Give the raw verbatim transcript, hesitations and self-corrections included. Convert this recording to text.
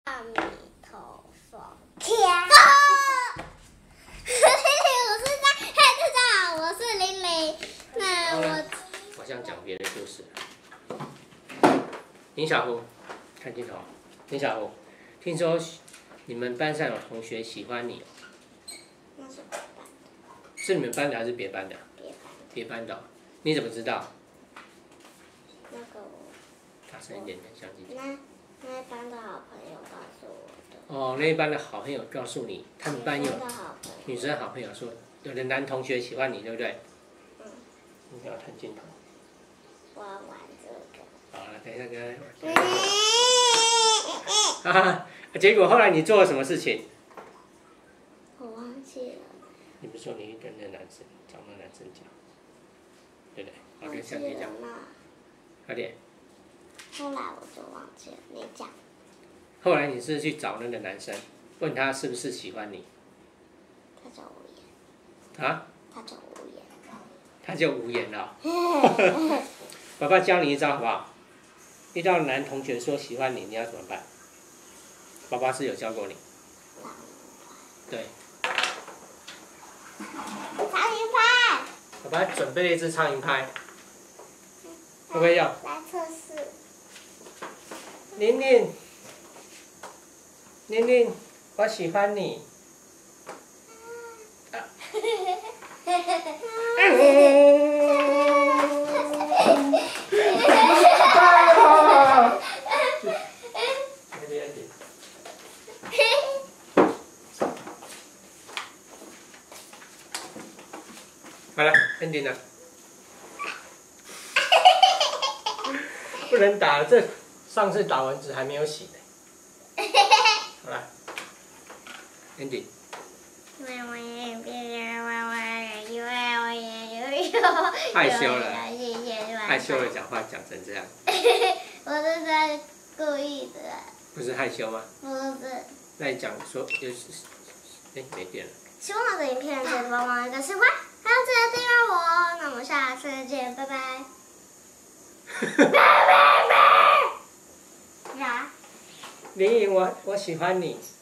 阿弥陀佛，天！我是在，嗨，大家好，我是玲玲。那我我想讲别的故事。林小虎，看镜头。林小虎，听说你们班上有同学喜欢你， 那是别班的， 是你们班的还是别班的？ 别班。 别班的，你怎么知道？ 那个我， 大声一点点，相近。 那那一班的好朋友告诉我的。 哦，那一班的好朋友告诉你，他们班有女生的好朋友。 女生好朋友说，有的男同学喜欢你，对不对？ 嗯。 你要看镜头。 我要玩这个。 好了，等一下跟他。哈哈，结果后来你做了什么事情？ 我忘记了。 你不是说你跟那男生找那男生讲，对不对？好， 忘跟相机讲。 记了嘛。 快点。 后来我就忘记了，你讲。 后来你是去找那个男生，问他是不是喜欢你？ 他就无言。 啊？ 他就无言。 他就无言了。爸爸教你一招好不好？遇到男同学说喜欢你，你要怎么办？爸爸是有教过你。对。 苍蝇拍。 爸爸准备了一只苍蝇拍，会不会用？ 来测试。 玲玲，玲玲，我喜欢你。啊好了 ，ending 了。不能打了，这上次打蚊子还没有醒呢。好了 ，ending。害羞了，害羞了，讲话讲成这样。 我是在故意的。 不是害羞吗？ 不是。 那你讲说就是，哎，没电了。 希望我的影片记得帮忙一个喜欢，还要记得订阅我哦。那我们下次见，拜拜。拜拜拜。啥？ 林颖，我我喜欢你。